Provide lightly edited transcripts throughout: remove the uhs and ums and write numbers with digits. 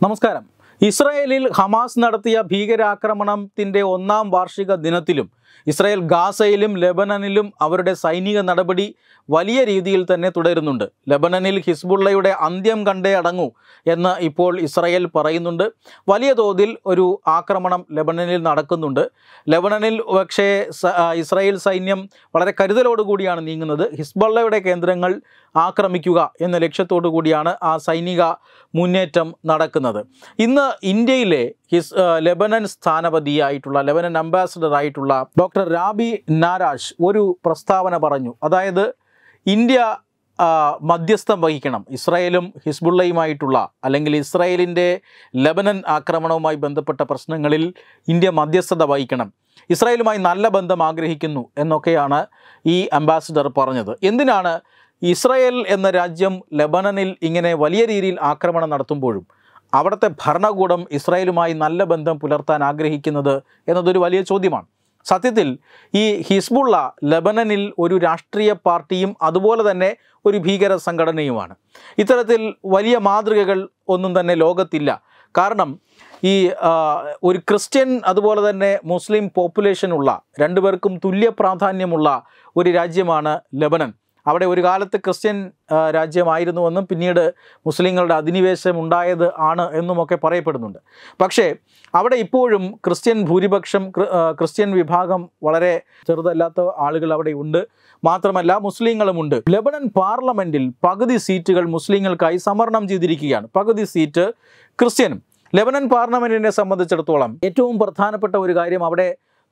നമസ്കാരം. ഇസ്രായേലിൽ ഹമാസ് നടത്തിയ ഭീകരാക്രമണത്തിൻ്റെ 1-ാം വാർഷിക ദിനത്തിലും ഇസ്രായേൽ ഗാസയിലും ലെബനനിലും അവരുടെ സൈനിക നടപടി വലിയ രീതിയിൽ തന്നെ തുടരുന്നുണ്ട്. ലെബനനിൽ ഹിസ്ബുള്ളയുടെ അന്ത്യം കണ്ടേ അടങ്ങൂ എന്ന് ഇപ്പോൾ ഇസ്രായേൽ പറയുന്നുണ്ട്. വലിയ തോതിൽ ഒരു ആക്രമണം ലെബനനിൽ നടക്കുന്നുണ്ട്. ലെബനനിൽ പക്ഷേ ഇസ്രായേൽ സൈന്യം വളരെ കരുതലോടുകൂടിയാണ് നീങ്ങുന്നത്. ഹിസ്ബുള്ളയുടെ കേന്ദ്രങ്ങൾ ആക്രമിക്കുക എന്ന ലക്ഷ്യത്തോടു കൂടിയാണ് ആ സൈനിക മുന്നേറ്റം നടക്കുന്നത്. ഇന്ന് ഇന്ത്യയിലെ ലെബനൻ സ്ഥാനപതിയായിട്ടുള്ള ലെബനൻ അംബാസഡറായിട്ടുള്ള ഡോക്ടർ റാബി നാരാഷ് ഒരു പ്രസ്താവന പറഞ്ഞു. അതായത് ഇന്ത്യ മധ്യസ്ഥം വഹിക്കണം. ഇസ്രായേലും ഹിസ്ബുള്ളയുമായിട്ടുള്ള അല്ലെങ്കിൽ ഇസ്രായേലിൻ്റെ ലെബനൻ ആക്രമണവുമായി ബന്ധപ്പെട്ട പ്രശ്നങ്ങളിൽ ഇന്ത്യ മധ്യസ്ഥത വഹിക്കണം. ഇസ്രായേലുമായി നല്ല ബന്ധം ആഗ്രഹിക്കുന്നു എന്നൊക്കെയാണ് ഈ അംബാസഡർ പറഞ്ഞത്. എന്തിനാണ് ഇസ്രായേൽ എന്ന രാജ്യം ലെബനനിൽ ഇങ്ങനെ വലിയ രീതിയിൽ ആക്രമണം നടത്തുമ്പോഴും അവിടുത്തെ ഭരണകൂടം ഇസ്രായേലുമായി നല്ല ബന്ധം പുലർത്താൻ ആഗ്രഹിക്കുന്നത് എന്നതൊരു വലിയ ചോദ്യമാണ്. സത്യത്തിൽ ഈ ഹിസ്ബുള്ള ലെബനനിൽ ഒരു രാഷ്ട്രീയ പാർട്ടിയും അതുപോലെ തന്നെ ഒരു ഭീകര സംഘടനയുമാണ്. ഇത്തരത്തിൽ വലിയ മാതൃകകൾ ഒന്നും തന്നെ ലോകത്തില്ല. കാരണം ഈ ഒരു ക്രിസ്ത്യൻ അതുപോലെ തന്നെ മുസ്ലിം പോപ്പുലേഷനുള്ള രണ്ടുപേർക്കും തുല്യ പ്രാധാന്യമുള്ള ഒരു രാജ്യമാണ് ലെബനൻ. അവിടെ ഒരു കാലത്ത് ക്രിസ്ത്യൻ രാജ്യമായിരുന്നുവെന്നും പിന്നീട് മുസ്ലിങ്ങളുടെ അധിനിവേശം ഉണ്ടായത് ആണ് എന്നുമൊക്കെ പറയപ്പെടുന്നുണ്ട്. പക്ഷേ അവിടെ ഇപ്പോഴും ക്രിസ്ത്യൻ ഭൂരിപക്ഷം ക്രിസ്ത്യൻ വിഭാഗം വളരെ ചെറുതല്ലാത്ത ആളുകൾ അവിടെ ഉണ്ട്. മാത്രമല്ല മുസ്ലിങ്ങളുമുണ്ട്. ലെബനൻ പാർലമെൻറ്റിൽ പകുതി സീറ്റുകൾ മുസ്ലിങ്ങൾക്കായി സംവരണം ചെയ്തിരിക്കുകയാണ്, പകുതി സീറ്റ് ക്രിസ്ത്യനും. ലെബനൻ പാർലമെൻറ്റിനെ സംബന്ധിച്ചിടത്തോളം ഏറ്റവും പ്രധാനപ്പെട്ട ഒരു കാര്യം അവിടെ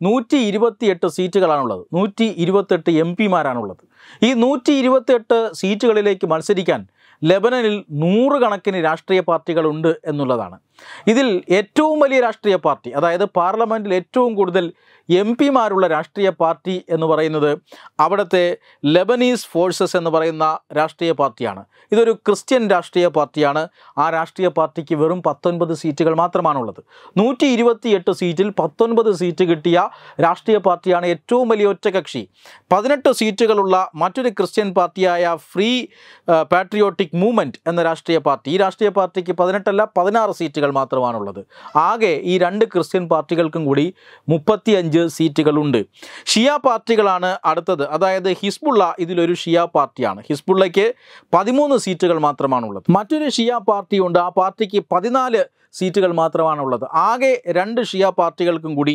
128 സീറ്റുകളാണുള്ളത്. 128 MP-മാരാണുള്ളത്. ഈ 128 സീറ്റുകളിലേക്ക് മത്സരിക്കാൻ ലെബനനിൽ 100 കണക്കിന് രാഷ്ട്രീയ പാർട്ടികളുണ്ട് എന്നുള്ളതാണ്. ഇതിൽ ഏറ്റവും വലിയ രാഷ്ട്രീയ പാർട്ടി, അതായത് പാർലമെൻറ്റിൽ ഏറ്റവും കൂടുതൽ MP-മാരുള്ള രാഷ്ട്രീയ പാർട്ടി എന്ന് പറയുന്നത് അവിടുത്തെ ലെബനീസ് ഫോഴ്സസ് എന്ന് പറയുന്ന രാഷ്ട്രീയ പാർട്ടിയാണ്. ഇതൊരു ക്രിസ്ത്യൻ രാഷ്ട്രീയ പാർട്ടിയാണ്. ആ രാഷ്ട്രീയ പാർട്ടിക്ക് വെറും 19 സീറ്റുകൾ മാത്രമാണുള്ളത്. 128 സീറ്റിൽ 19 സീറ്റ് കിട്ടിയ രാഷ്ട്രീയ പാർട്ടിയാണ് ഏറ്റവും വലിയ ഒറ്റകക്ഷി. 18 സീറ്റുകളുള്ള മറ്റൊരു ക്രിസ്ത്യൻ പാർട്ടിയായ ഫ്രീ പാട്രിയോട്ടിക് മൂവ്മെൻറ്റ് എന്ന രാഷ്ട്രീയ പാർട്ടി, ഈ രാഷ്ട്രീയ പാർട്ടിക്ക് 18 അല്ല 16 സീറ്റുകൾ മാത്രമാണുള്ളത്. ആകെ ഈ രണ്ട് ക്രിസ്ത്യൻ പാർട്ടികൾക്കും കൂടി 35 സീറ്റുകളുണ്ട്. ഷിയ പാർട്ടികളാണ് അടുത്തത്. അതായത് ഹിസ്ബുള്ള ഇതിലൊരു ഷിയ പാർട്ടിയാണ്. ഹിസ്ബുള്ളയ്ക്ക് 13 സീറ്റുകൾ മാത്രമാണുള്ളത്. മറ്റൊരു ഷിയ പാർട്ടിയുണ്ട്. ആ പാർട്ടിക്ക് 14 സീറ്റുകൾ മാത്രമാണുള്ളത്. ആകെ 2 ഷിയ പാർട്ടികൾക്കും കൂടി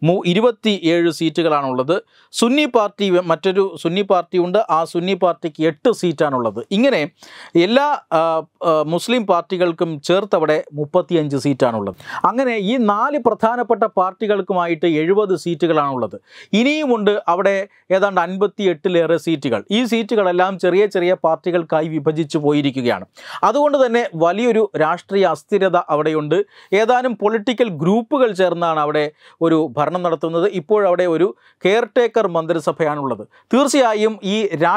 27 സീറ്റുകളാണുള്ളത്. സുന്നി പാർട്ടി, മറ്റൊരു സുന്നി പാർട്ടിയുണ്ട്. ആ സുന്നി പാർട്ടിക്ക് 8 സീറ്റാണുള്ളത്. ഇങ്ങനെ എല്ലാ മുസ്ലിം പാർട്ടികൾക്കും ചേർത്തവിടെ 35 സീറ്റാണുള്ളത്. അങ്ങനെ ഈ 4 പ്രധാനപ്പെട്ട പാർട്ടികൾക്കുമായിട്ട് 70 സീറ്റുകളാണുള്ളത്. ഇനിയുമുണ്ട് അവിടെ ഏതാണ്ട് 58-ലേറെ സീറ്റുകൾ. ഈ സീറ്റുകളെല്ലാം ചെറിയ ചെറിയ പാർട്ടികൾക്കായി വിഭജിച്ചു പോയിരിക്കുകയാണ്. അതുകൊണ്ട് തന്നെ വലിയൊരു രാഷ്ട്രീയ അസ്ഥിരത അവിടെയുണ്ട്. ഏതാനും പൊളിറ്റിക്കൽ ഗ്രൂപ്പുകൾ ചേർന്നാണ് അവിടെ ഒരു ഭരണം നടത്തുന്നത്. ഇപ്പോഴവിടെ ഒരു കെയർടേക്കർ മന്ത്രിസഭയാണുള്ളത്. തീർച്ചയായും ഈ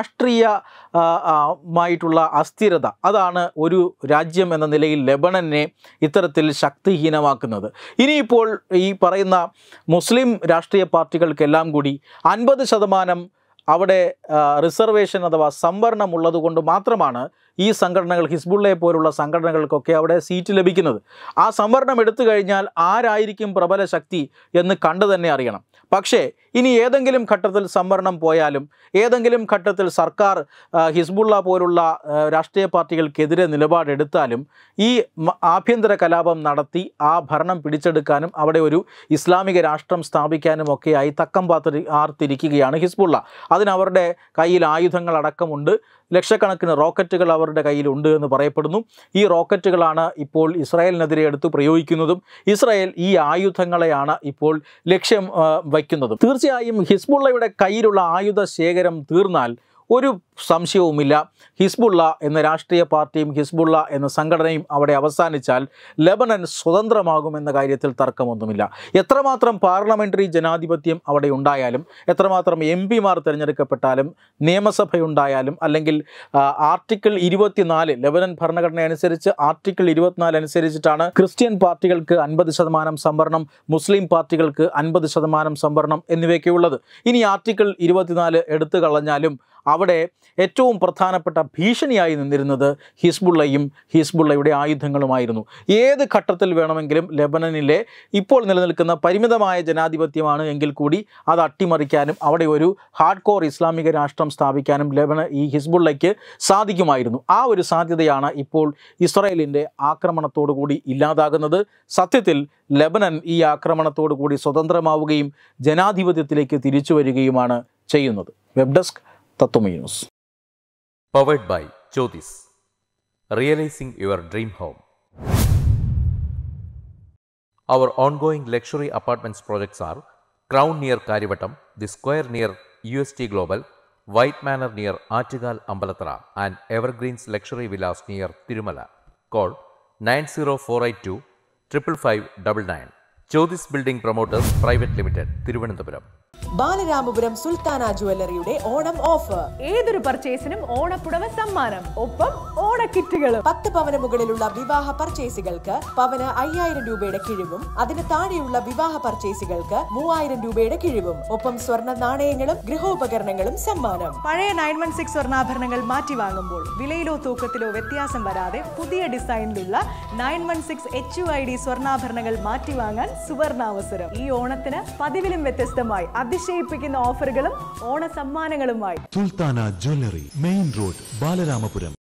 രാഷ്ട്രീയമായിട്ടുള്ള അസ്ഥിരത അതാണ് ഒരു രാജ്യം എന്ന നിലയിൽ ലെബനനെ ഇത്തരത്തിൽ ശക്തിഹീനമാക്കുന്നത്. ഇനിയിപ്പോൾ ഈ പറയുന്ന മുസ്ലിം രാഷ്ട്രീയ പാർട്ടികൾക്കെല്ലാം കൂടി 50% അവിടെ റിസർവേഷൻ അഥവാ സംവരണം ഉള്ളതുകൊണ്ട് മാത്രമാണ് ഈ സംഘടനകൾ, ഹിസ്ബുള്ളയെ പോലുള്ള സംഘടനകൾക്കൊക്കെ അവിടെ സീറ്റ് ലഭിക്കുന്നത്. ആ സംവരണം എടുത്തു കഴിഞ്ഞാൽ ആരായിരിക്കും പ്രബല ശക്തി എന്ന് കണ്ടു തന്നെ അറിയണം. പക്ഷേ ഇനി ഏതെങ്കിലും ഘട്ടത്തിൽ സംവരണം പോയാലും ഏതെങ്കിലും ഘട്ടത്തിൽ സർക്കാർ ഹിസ്ബുള്ള പോലുള്ള രാഷ്ട്രീയ പാർട്ടികൾക്കെതിരെ നിലപാടെടുത്താലും ഈ ആഭ്യന്തര കലാപം നടത്തി ആ ഭരണം പിടിച്ചെടുക്കാനും അവിടെ ഒരു ഇസ്ലാമിക രാഷ്ട്രം സ്ഥാപിക്കാനും ഒക്കെയായി തക്കം ആർത്തിരിക്കുകയാണ് ഹിസ്ബുള്ള. അതിനവരുടെ കയ്യിൽ ആയുധങ്ങളടക്കമുണ്ട്. ലക്ഷക്കണക്കിന് റോക്കറ്റുകൾ അവരുടെ കയ്യിലുണ്ട് എന്ന് പറയപ്പെടുന്നു. ഈ റോക്കറ്റുകളാണ് ഇപ്പോൾ ഇസ്രായേലിനെതിരെ എടുത്ത് പ്രയോഗിക്കുന്നതും ഇസ്രായേൽ ഈ ആയുധങ്ങളെയാണ് ഇപ്പോൾ ലക്ഷ്യം വയ്ക്കുന്നതും. തീർച്ചയായും ഹിസ്ബുള്ളയുടെ കയ്യിലുള്ള ആയുധ ശേഖരം തീർന്നാൽ ഒരു സംശയവുമില്ല, ഹിസ്ബുള്ള എന്ന രാഷ്ട്രീയ പാർട്ടിയും ഹിസ്ബുള്ള എന്ന സംഘടനയും അവിടെ അവസാനിച്ചാൽ ലെബനൻ സ്വതന്ത്രമാകുമെന്ന കാര്യത്തിൽ തർക്കമൊന്നുമില്ല. എത്രമാത്രം പാർലമെൻ്ററി ജനാധിപത്യം അവിടെ ഉണ്ടായാലും, എത്രമാത്രം MP-മാർ തിരഞ്ഞെടുക്കപ്പെട്ടാലും, നിയമസഭയുണ്ടായാലും, അല്ലെങ്കിൽ ആർട്ടിക്കിൾ 24 ലെബനൻ ഭരണഘടന അനുസരിച്ച് ആർട്ടിക്കിൾ 24 അനുസരിച്ചിട്ടാണ് ക്രിസ്ത്യൻ പാർട്ടികൾക്ക് 50% സംവരണം, മുസ്ലിം പാർട്ടികൾക്ക് 50% സംവരണം എന്നിവയൊക്കെ ഉള്ളത്. ഇനി ആർട്ടിക്കിൾ 24 എടുത്തു കളഞ്ഞാലും അവിടെ ഏറ്റവും പ്രധാനപ്പെട്ട ഭീഷണിയായി നിന്നിരുന്നത് ഹിസ്ബുള്ളയും ഹിസ്ബുള്ളയുടെ ആയുധങ്ങളുമായിരുന്നു. ഏത് ഘട്ടത്തിൽ വേണമെങ്കിലും ലെബനനിലെ ഇപ്പോൾ നിലനിൽക്കുന്ന പരിമിതമായ ജനാധിപത്യമാണ് എങ്കിൽ കൂടി അത് അട്ടിമറിക്കാനും അവിടെ ഒരു ഹാർഡ് കോർ ഇസ്ലാമിക രാഷ്ട്രം സ്ഥാപിക്കാനും ഈ ഹിസ്ബുള്ളയ്ക്ക് സാധിക്കുമായിരുന്നു. ആ ഒരു സാധ്യതയാണ് ഇപ്പോൾ ഇസ്രായേലിൻ്റെ ആക്രമണത്തോടു കൂടി ഇല്ലാതാകുന്നത്. സത്യത്തിൽ ലെബനൻ ഈ ആക്രമണത്തോടു കൂടി സ്വതന്ത്രമാവുകയും ജനാധിപത്യത്തിലേക്ക് തിരിച്ചു വരികയുമാണ് ചെയ്യുന്നത്. Web desk Tatwamayi news. Powered by Jyotis. Realizing your dream home. Our ongoing luxury apartments projects are Crown near Karivattam, The Square near UST Global, White Manor near Achigal Ambalathara, and Evergreens Luxury Villas near Tirumala. Call 90482 55599. Jyotis Building Promoters Private Limited, Thiruvananthapuram. Balaramapuram Sultana ജ്വല്ലറിയുടെ Onam offer. ഏതൊരു പർച്ചേസിനും ഓണപ്പുടവ സമ്മാനം, ഒപ്പം ഓണക്കിറ്റുകളും. 10 പവന് മുകളിലുള്ള വിവാഹ പർച്ചേസുകൾക്ക് പവന് 5000 രൂപയുടെ കിഴിവും, അതിന് താഴെയുള്ള വിവാഹ പർച്ചേസുകൾക്ക് 3000 രൂപയുടെ കിഴിവും, ഒപ്പം സ്വർണ്ണ നാണയങ്ങളും ഗൃഹോപകരണങ്ങളും സമ്മാനം. പഴയ 916 സ്വർണ്ണാഭരണങ്ങൾ മാറ്റി വാങ്ങുമ്പോൾ വിലയിലോ തൂക്കത്തിലോ വ്യത്യാസം വരാതെ പുതിയ ഡിസൈനിലുള്ള 916 HUID സ്വർണ്ണാഭരണങ്ങൾ മാറ്റി വാങ്ങാൻ സുവർണാവസരം. ഈ ഓണത്തിന് പതിവിലും വ്യത്യസ്തമായി അതിശയിപ്പിക്കുന്ന ഓഫറുകളും ഓണ സമ്മാനങ്ങളുമായി Sultana jewellery, main road, Balaramapuram.